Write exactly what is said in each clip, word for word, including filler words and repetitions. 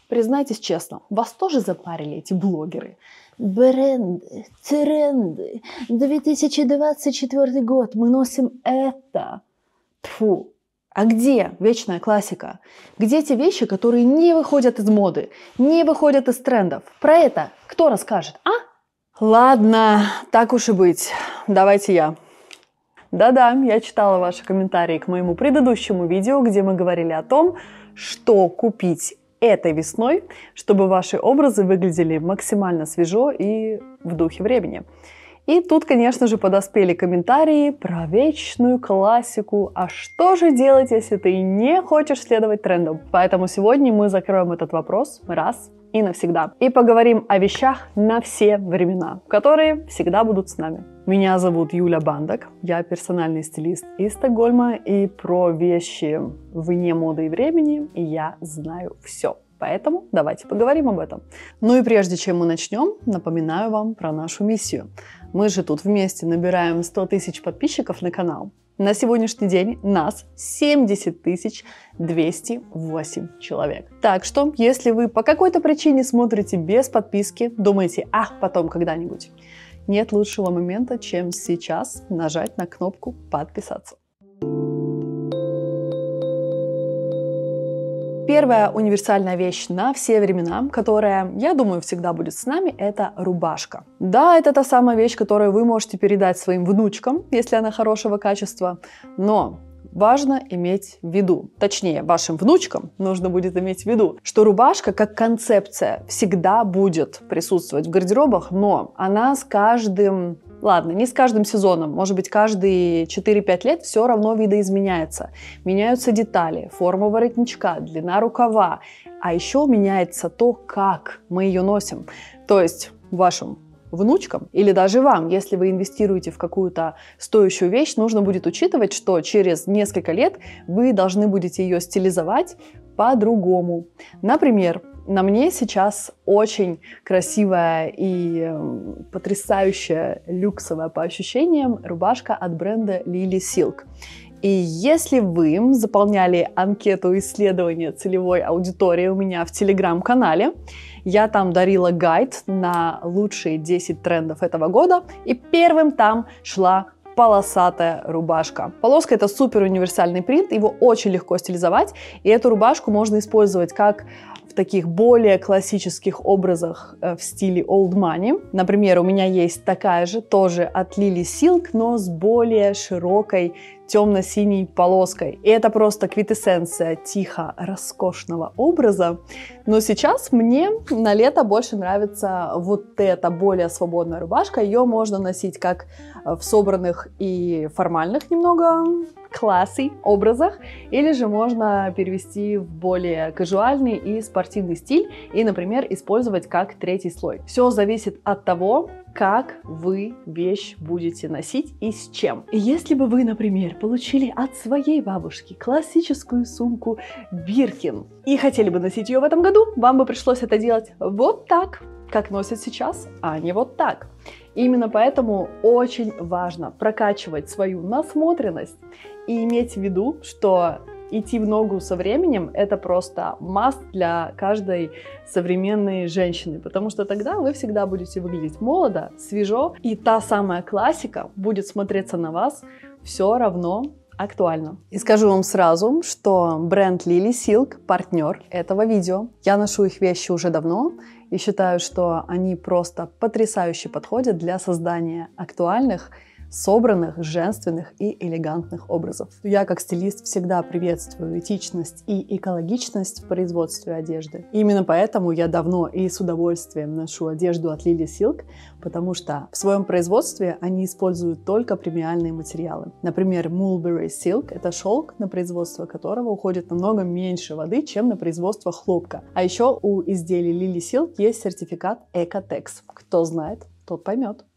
Признайтесь честно, вас тоже запарили эти блогеры? Бренды, тренды, две тысячи двадцать четвёртый год, мы носим это. Тьфу. А где вечная классика? Где те вещи, которые не выходят из моды, не выходят из трендов? Про это кто расскажет, а? Ладно, так уж и быть. Давайте я. Да-да, я читала ваши комментарии к моему предыдущему видео, где мы говорили о том, что купить этой весной, чтобы ваши образы выглядели максимально свежо и в духе времени. И тут, конечно же, подоспели комментарии про вечную классику. А что же делать, если ты не хочешь следовать трендам? Поэтому сегодня мы закроем этот вопрос раз и навсегда. И поговорим о вещах на все времена, которые всегда будут с нами. Меня зовут Юля Бандак, я персональный стилист из Стокгольма, и про вещи вне моды и времени я знаю все. Поэтому давайте поговорим об этом. Ну и прежде чем мы начнем, напоминаю вам про нашу миссию. Мы же тут вместе набираем сто тысяч подписчиков на канал. На сегодняшний день нас семьдесят тысяч двести восемь человек. Так что, если вы по какой-то причине смотрите без подписки, думаете, ах, потом когда-нибудь, нет лучшего момента, чем сейчас нажать на кнопку «Подписаться». Первая универсальная вещь на все времена, которая, я думаю, всегда будет с нами, это рубашка. Да, это та самая вещь, которую вы можете передать своим внучкам, если она хорошего качества, но важно иметь в виду, точнее, вашим внучкам нужно будет иметь в виду, что рубашка как концепция всегда будет присутствовать в гардеробах, но она с каждым... Ладно, не с каждым сезоном, может быть, каждые четыре-пять лет все равно видоизменяется. Меняются детали, форма воротничка, длина рукава, а еще меняется то, как мы ее носим. То есть вашим внучкам или даже вам, если вы инвестируете в какую-то стоящую вещь, нужно будет учитывать, что через несколько лет вы должны будете ее стилизовать по-другому. Например, на мне сейчас очень красивая и потрясающая, люксовая по ощущениям рубашка от бренда Lily Silk. И если вы заполняли анкету исследования целевой аудитории у меня в телеграм-канале, я там дарила гайд на лучшие десять трендов этого года, и первым там шла полосатая рубашка. Полоска — это супер универсальный принт, его очень легко стилизовать, и эту рубашку можно использовать как в таких более классических образах в стиле old money. Например, у меня есть такая же, тоже от Lily Silk, но с более широкой темно-синей полоской. И это просто квинтэссенция тихо роскошного образа. Но сейчас мне на лето больше нравится вот эта более свободная рубашка. Ее можно носить как в собранных и формальных немного классy образах, или же можно перевести в более казуальный и спортивный стиль и, например, использовать как третий слой. Все зависит от того, как вы вещь будете носить и с чем. И если бы вы, например, получили от своей бабушки классическую сумку Birkin и хотели бы носить ее в этом году, вам бы пришлось это делать вот так, как носят сейчас, а не вот так. Именно поэтому очень важно прокачивать свою насмотренность и иметь в виду, что идти в ногу со временем — это просто must для каждой современной женщины, потому что тогда вы всегда будете выглядеть молодо, свежо, и та самая классика будет смотреться на вас все равно актуально. И скажу вам сразу, что бренд Lily Silk — партнер этого видео. Я ношу их вещи уже давно и считаю, что они просто потрясающе подходят для создания актуальных, собранных, женственных и элегантных образов. Я как стилист всегда приветствую этичность и экологичность в производстве одежды. И именно поэтому я давно и с удовольствием ношу одежду от Lily Silk, потому что в своем производстве они используют только премиальные материалы. Например, Mulberry Silk — это шелк, на производство которого уходит намного меньше воды, чем на производство хлопка. А еще у изделий Lily Silk есть сертификат Ecotex. Кто знает, тот поймет.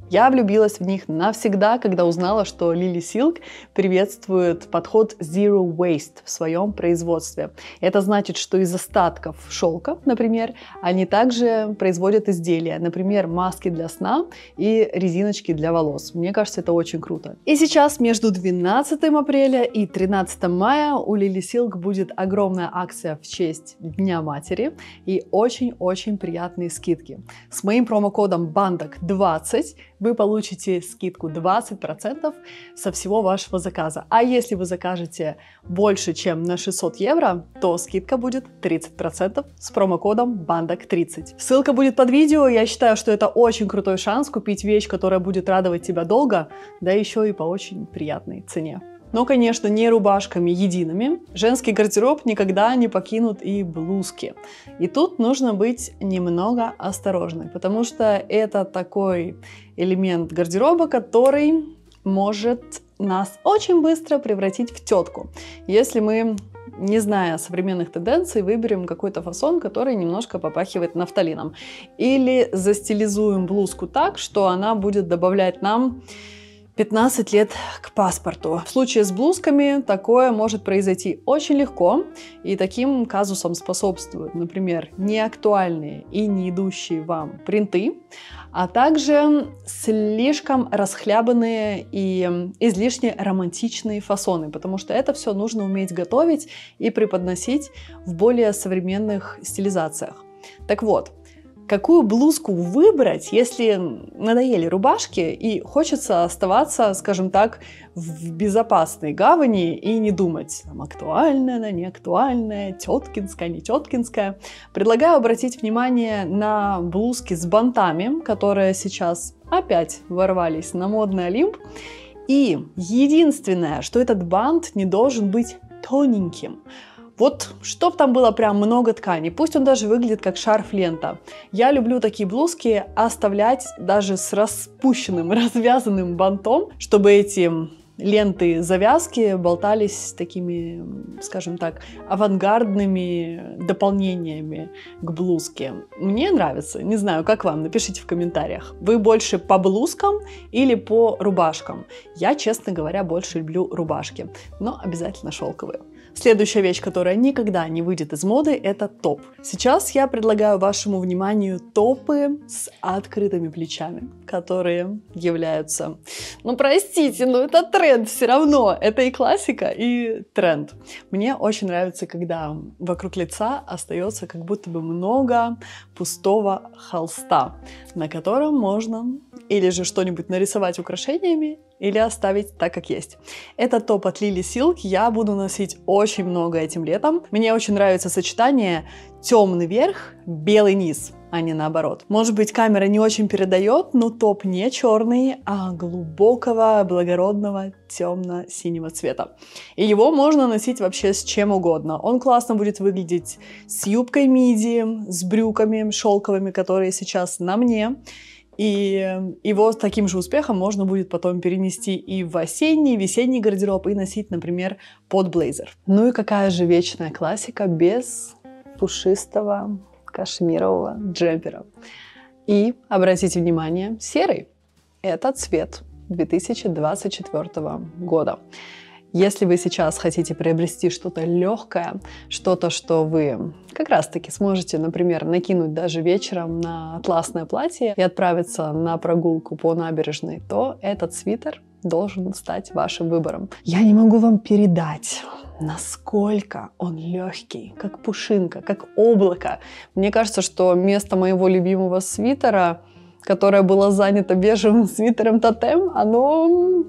Я влюбилась в них навсегда, когда узнала, что Lily Silk приветствует подход Zero Waste в своем производстве. Это значит, что из остатков шелка, например, они также производят изделия, например, маски для сна и резиночки для волос. Мне кажется, это очень круто. И сейчас между двенадцатым апреля и тринадцатым мая у Lily Silk будет огромная акция в честь Дня матери и очень-очень приятные скидки. С моим промокодом бандок двадцать вы получите скидку двадцать процентов со всего вашего заказа. А если вы закажете больше, чем на шестьсот евро, то скидка будет тридцать процентов с промокодом бандок тридцать. Ссылка будет под видео. Я считаю, что это очень крутой шанс купить вещь, которая будет радовать тебя долго, да еще и по очень приятной цене. Но, конечно, не рубашками едиными. Женский гардероб никогда не покинут и блузки. И тут нужно быть немного осторожной, потому что это такой элемент гардероба, который может нас очень быстро превратить в тетку. Если мы, не зная современных тенденций, выберем какой-то фасон, который немножко попахивает нафталином. Или застилизуем блузку так, что она будет добавлять нам пятнадцать лет к паспорту. В случае с блузками такое может произойти очень легко, и таким казусам способствуют, например, неактуальные и не идущие вам принты, а также слишком расхлябанные и излишне романтичные фасоны, потому что это все нужно уметь готовить и преподносить в более современных стилизациях. Так вот, какую блузку выбрать, если надоели рубашки и хочется оставаться, скажем так, в безопасной гавани и не думать, там, актуальная она, не актуальная, теткинская, не теткинская. Предлагаю обратить внимание на блузки с бантами, которые сейчас опять ворвались на модный Олимп. И единственное, что этот бант не должен быть тоненьким. Вот, чтоб там было прям много ткани, пусть он даже выглядит как шарф-лента. Я люблю такие блузки оставлять даже с распущенным, развязанным бантом, чтобы эти ленты завязки болтались такими, скажем так, авангардными дополнениями к блузке. Мне нравится, не знаю, как вам, напишите в комментариях. Вы больше по блузкам или по рубашкам? Я, честно говоря, больше люблю рубашки, но обязательно шелковые. Следующая вещь, которая никогда не выйдет из моды, это топ. Сейчас я предлагаю вашему вниманию топы с открытыми плечами, которые являются, ну простите, но это тренд все равно. Это и классика, и тренд. Мне очень нравится, когда вокруг лица остается как будто бы много пустого холста, на котором можно или же что-нибудь нарисовать украшениями, или оставить так, как есть. Это топ от Lily Silk. Я буду носить очень много этим летом. Мне очень нравится сочетание темный верх, белый низ, а не наоборот. Может быть, камера не очень передает, но топ не черный, а глубокого, благородного, темно-синего цвета. И его можно носить вообще с чем угодно. Он классно будет выглядеть с юбкой миди, с брюками шелковыми, которые сейчас на мне. И его с таким же успехом можно будет потом перенести и в осенний, весенний гардероб и носить, например, под блейзер. Ну и какая же вечная классика без пушистого кашмирового джемпера. И, обратите внимание, серый – это цвет две тысячи двадцать четвёртого года. Если вы сейчас хотите приобрести что-то легкое, что-то, что вы как раз-таки сможете, например, накинуть даже вечером на атласное платье и отправиться на прогулку по набережной, то этот свитер должен стать вашим выбором. Я не могу вам передать, насколько он легкий, как пушинка, как облако. Мне кажется, что место моего любимого свитера, которое было занято бежевым свитером Тотем, оно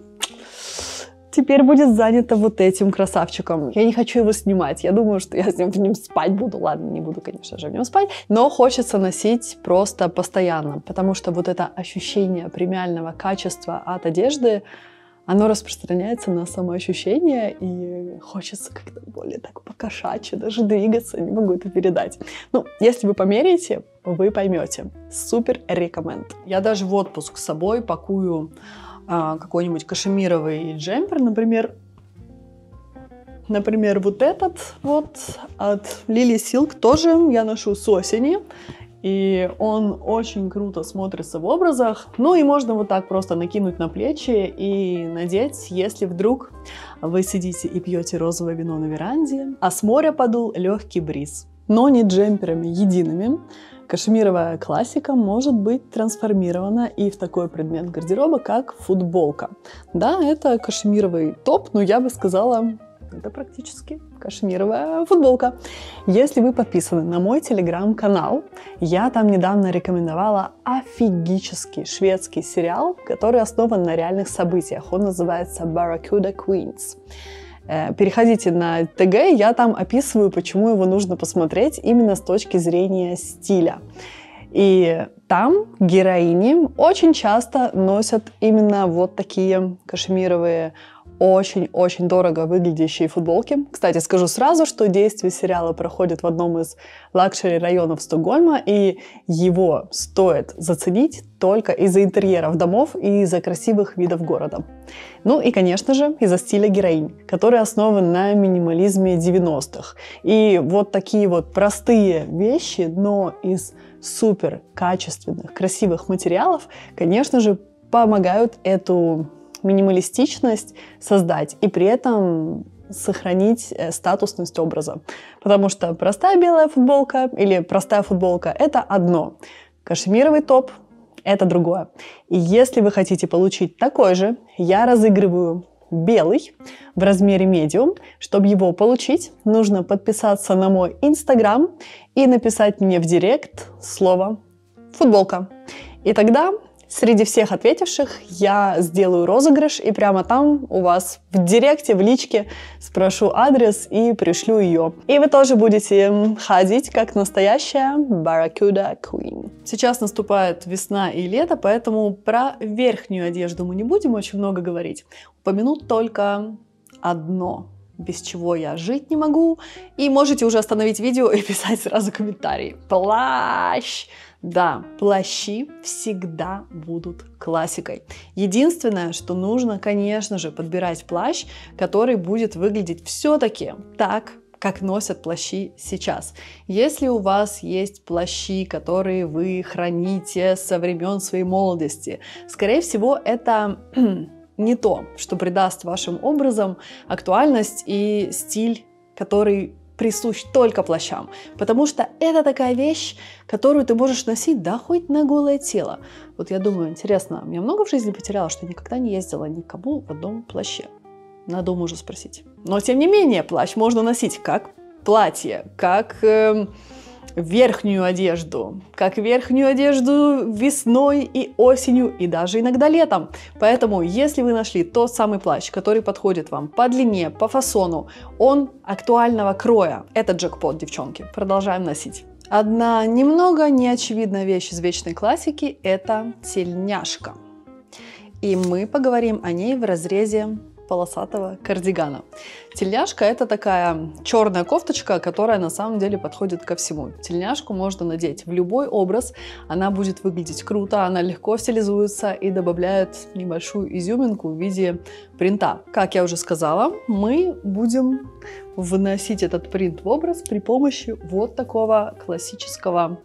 теперь будет занято вот этим красавчиком. Я не хочу его снимать. Я думаю, что я с ним в нем спать буду. Ладно, не буду, конечно же, в нем спать. Но хочется носить просто постоянно, потому что вот это ощущение премиального качества от одежды, оно распространяется на самоощущение, и хочется как-то более так покошачьи, даже двигаться, не могу это передать. Ну, если вы померяете, вы поймете. Супер рекоменд. Я даже в отпуск с собой пакую а, какой-нибудь кашемировый джемпер, например. Например, вот этот вот от Lily Silk тоже я ношу с осени. и он очень круто смотрится в образах. Ну и можно вот так просто накинуть на плечи и надеть, если вдруг вы сидите и пьете розовое вино на веранде, а с моря подул легкий бриз. Но не джемперами едиными. Кашемировая классика может быть трансформирована и в такой предмет гардероба, как футболка. Да, это кашемировый топ, но я бы сказала, это практически кашемировая футболка. Если вы подписаны на мой телеграм-канал, я там недавно рекомендовала офигический шведский сериал, который основан на реальных событиях. Он называется Barracuda Queens. Переходите на ТГ, я там описываю, почему его нужно посмотреть именно с точки зрения стиля. И там героини очень часто носят именно вот такие кашемировые, очень-очень дорого выглядящие футболки. Кстати, скажу сразу, что действие сериала проходит в одном из лакшери-районов Стокгольма, и его стоит заценить только из-за интерьеров домов и из-за красивых видов города. Ну и, конечно же, из-за стиля героинь, который основан на минимализме девяностых. И вот такие вот простые вещи, но из супер качественных, красивых материалов, конечно же, помогают эту минималистичность создать и при этом сохранить статусность образа. Потому что простая белая футболка или простая футболка – это одно. Кашемировый топ – это другое. И если вы хотите получить такой же, я разыгрываю белый в размере medium. Чтобы его получить, нужно подписаться на мой инстаграм и написать мне в директ слово «футболка». И тогда среди всех ответивших я сделаю розыгрыш, и прямо там у вас в директе, в личке спрошу адрес и пришлю ее. И вы тоже будете ходить как настоящая Barracuda Queen. Сейчас наступает весна и лето, поэтому про верхнюю одежду мы не будем очень много говорить. Упомяну только одно, без чего я жить не могу. И можете уже остановить видео и писать сразу комментарии. Плащ! Да, плащи всегда будут классикой. Единственное, что нужно, конечно же, подбирать плащ, который будет выглядеть все-таки так, как носят плащи сейчас. Если у вас есть плащи, которые вы храните со времен своей молодости, скорее всего, это не то, что придаст вашим образам актуальность и стиль, который присущ только плащам, потому что это такая вещь, которую ты можешь носить, да, хоть на голое тело. Вот я думаю, интересно, я много в жизни потеряла, что никогда не ездила никому в одном плаще. Надо у мужа спросить. Но, тем не менее, плащ можно носить как платье, как э, верхнюю одежду, как верхнюю одежду весной и осенью, и даже иногда летом. Поэтому, если вы нашли тот самый плащ, который подходит вам по длине, по фасону, он актуального кроя, это джекпот, девчонки. Продолжаем носить. Одна немного неочевидная вещь из вечной классики – это тельняшка. И мы поговорим о ней в разрезе полосатого кардигана. Тельняшка – это такая черная кофточка, которая на самом деле подходит ко всему. Тельняшку можно надеть в любой образ, она будет выглядеть круто, она легко стилизуется и добавляет небольшую изюминку в виде принта. Как я уже сказала, мы будем вносить этот принт в образ при помощи вот такого классического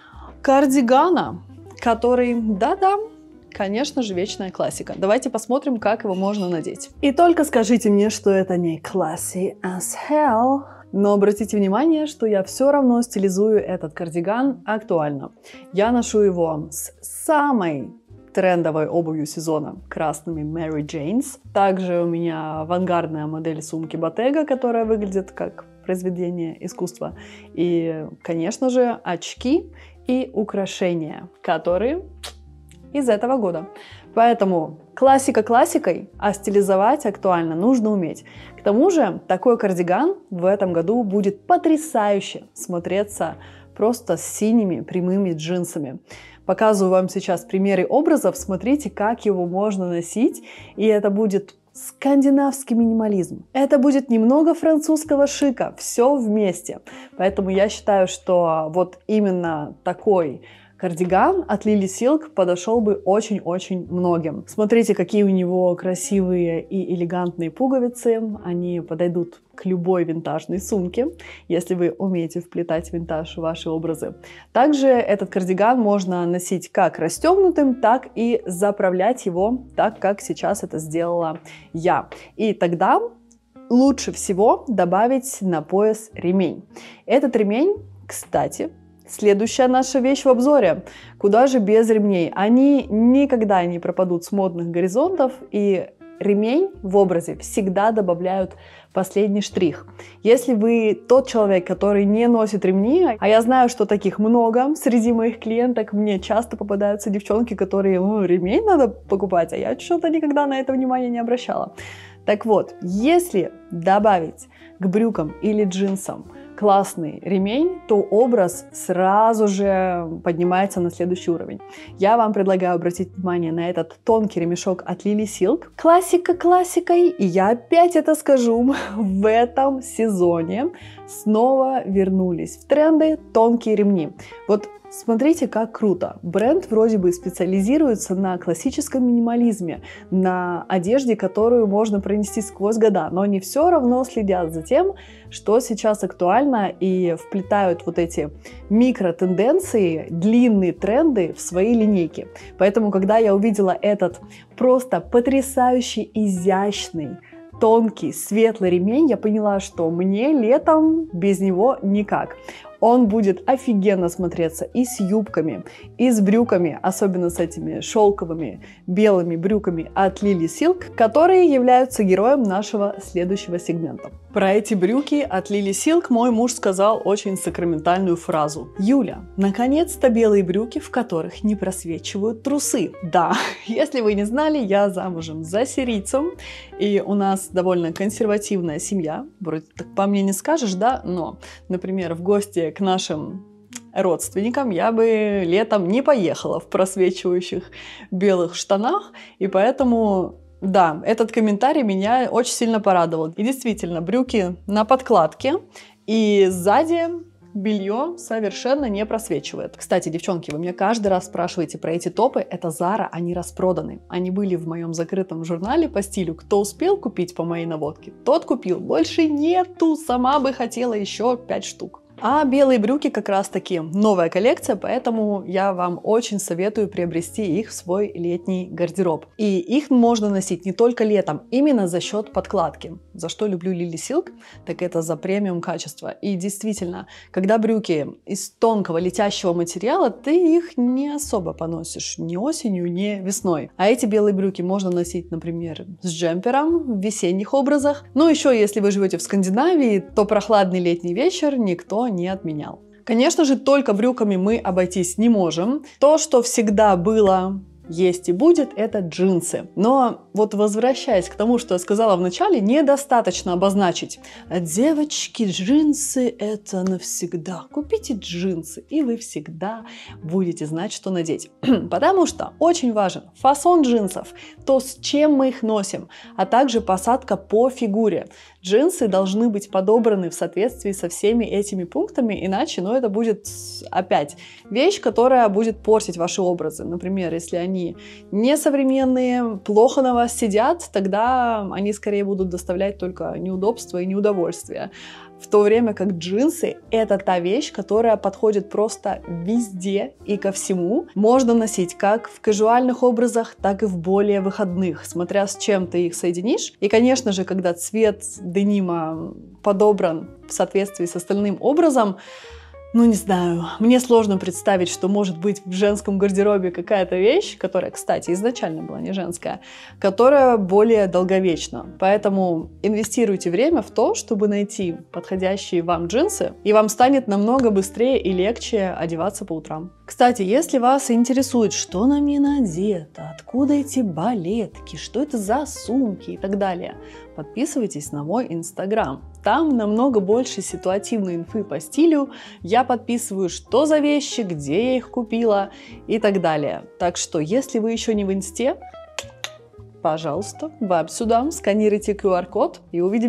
кардигана, который, да-да, конечно же, вечная классика. Давайте посмотрим, как его можно надеть. И только скажите мне, что это не classy as hell. Но обратите внимание, что я все равно стилизую этот кардиган актуально. Я ношу его с самой трендовой обувью сезона, красными Mary Janes. Также у меня авангардная модель сумки Bottega, которая выглядит как произведение искусства. И, конечно же, очки и украшения, которые из этого года. Поэтому классика классикой, а стилизовать актуально нужно уметь. К тому же такой кардиган в этом году будет потрясающе смотреться просто с синими прямыми джинсами. Показываю вам сейчас примеры образов, смотрите, как его можно носить, и это будет скандинавский минимализм. Это будет немного французского шика, все вместе. Поэтому я считаю, что вот именно такой кардиган от Lily Silk подошел бы очень-очень многим. Смотрите, какие у него красивые и элегантные пуговицы. Они подойдут к любой винтажной сумке, если вы умеете вплетать винтаж в ваши образы. Также этот кардиган можно носить как расстегнутым, так и заправлять его так, как сейчас это сделала я. И тогда лучше всего добавить на пояс ремень. Этот ремень, кстати, следующая наша вещь в обзоре. Куда же без ремней? Они никогда не пропадут с модных горизонтов, и ремень в образе всегда добавляют последний штрих. Если вы тот человек, который не носит ремни, а я знаю, что таких много среди моих клиенток, мне часто попадаются девчонки, которые, ну, ремень надо покупать, а я что-то никогда на это внимание не обращала. Так вот, если добавить к брюкам или джинсам классный ремень, то образ сразу же поднимается на следующий уровень. Я вам предлагаю обратить внимание на этот тонкий ремешок от Lily Silk. Классика классикой, и я опять это скажу, в этом сезоне снова вернулись в тренды тонкие ремни. Вот смотрите, как круто. Бренд вроде бы специализируется на классическом минимализме, на одежде, которую можно пронести сквозь года, но они все равно следят за тем, что сейчас актуально, и вплетают вот эти микротенденции, длинные тренды в свои линейки. Поэтому, когда я увидела этот просто потрясающий, изящный, тонкий, светлый ремень, я поняла, что мне летом без него никак. Он будет офигенно смотреться и с юбками, и с брюками, особенно с этими шелковыми белыми брюками от Lily Silk, которые являются героем нашего следующего сегмента. Про эти брюки от Lily Silk мой муж сказал очень сакраментальную фразу. Юля, наконец-то белые брюки, в которых не просвечивают трусы. Да, если вы не знали, я замужем за сирийцем, и у нас довольно консервативная семья. Вроде так по мне не скажешь, да, но, например, в гости к нашим родственникам я бы летом не поехала в просвечивающих белых штанах, и поэтому, да, этот комментарий меня очень сильно порадовал. И действительно, брюки на подкладке, и сзади белье совершенно не просвечивает. Кстати, девчонки, вы меня каждый раз спрашиваете про эти топы. Это Zara, они распроданы. Они были в моем закрытом журнале по стилю. Кто успел купить по моей наводке, тот купил. Больше нету. Сама бы хотела еще пять штук. А белые брюки как раз таки новая коллекция, поэтому я вам очень советую приобрести их в свой летний гардероб. И их можно носить не только летом, именно за счет подкладки. За что люблю Lily Silk, так это за премиум качество. И действительно, когда брюки из тонкого летящего материала, ты их не особо поносишь ни осенью, ни весной. А эти белые брюки можно носить, например, с джемпером в весенних образах. Ну еще, если вы живете в Скандинавии, то прохладный летний вечер никто не отменял. Конечно же, только брюками мы обойтись не можем. То, что всегда было, есть и будет, это джинсы. Но вот возвращаясь к тому, что я сказала в начале, недостаточно обозначить. Девочки, джинсы это навсегда. Купите джинсы, и вы всегда будете знать, что надеть. Потому что очень важен фасон джинсов, то, с чем мы их носим, а также посадка по фигуре. Джинсы должны быть подобраны в соответствии со всеми этими пунктами, иначе, ну, это будет опять вещь, которая будет портить ваши образы. Например, если они несовременные, плохо на вас сидят, тогда они скорее будут доставлять только неудобства и неудовольствия. В то время как джинсы – это та вещь, которая подходит просто везде и ко всему. Можно носить как в казуальных образах, так и в более выходных, смотря с чем ты их соединишь. И, конечно же, когда цвет денима подобран в соответствии с остальным образом, ну, не знаю, мне сложно представить, что может быть в женском гардеробе какая-то вещь, которая, кстати, изначально была не женская, которая более долговечна. Поэтому инвестируйте время в то, чтобы найти подходящие вам джинсы, и вам станет намного быстрее и легче одеваться по утрам. Кстати, если вас интересует, что на мне надето, откуда эти балетки, что это за сумки и так далее, подписывайтесь на мой инстаграм. Там намного больше ситуативной инфы по стилю. Я подписываю, что за вещи, где я их купила и так далее. Так что, если вы еще не в инсте, пожалуйста, вам сюда, сканируйте ку ар код и увидимся.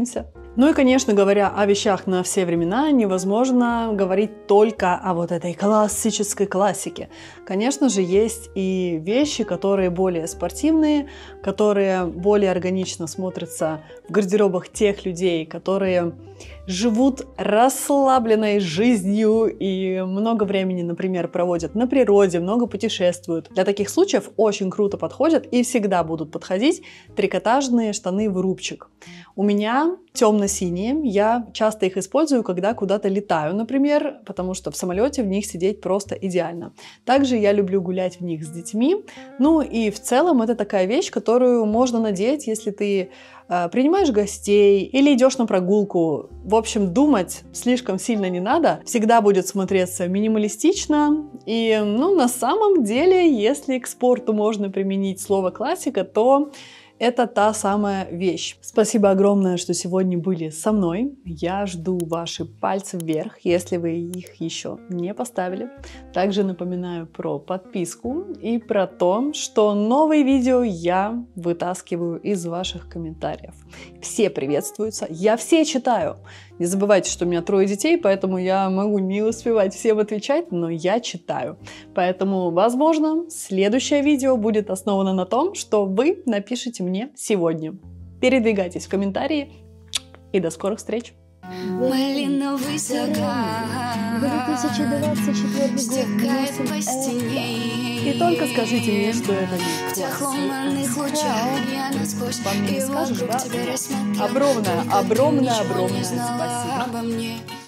Ну и, конечно, говоря о вещах на все времена, невозможно говорить только о вот этой классической классике. Конечно же, есть и вещи, которые более спортивные, которые более органично смотрятся в гардеробах тех людей, которые живут расслабленной жизнью и много времени, например, проводят на природе, много путешествуют. Для таких случаев очень круто подходят и всегда будут подходить трикотажные штаны в рубчик. У меня темно-синие, я часто их использую, когда куда-то летаю, например, потому что в самолете в них сидеть просто идеально. Также я люблю гулять в них с детьми. Ну и в целом это такая вещь, которую можно надеть, если ты э, принимаешь гостей или идешь на прогулку. В общем, думать слишком сильно не надо. Всегда будет смотреться минималистично. И, ну, на самом деле, если к спорту можно применить слово классика, то это та самая вещь. Спасибо огромное, что сегодня были со мной. Я жду ваши пальцы вверх, если вы их еще не поставили. Также напоминаю про подписку и про то, что новые видео я вытаскиваю из ваших комментариев. Все приветствуются, я все читаю. Не забывайте, что у меня трое детей, поэтому я могу не успевать всем отвечать, но я читаю. Поэтому, возможно, следующее видео будет основано на том, что вы напишите мне сегодня. Передвигайтесь в комментарии и до скорых встреч! Малиновый закат две тысячи двадцать четвёртый стекает по стене. И только скажите мне, что это не тех лунных лучах я насквозь По мне и скажешь, вокруг да? тебя рассмотрел. Огромное, Только ты огромное, ничего не огромное знала спасибо. обо мне.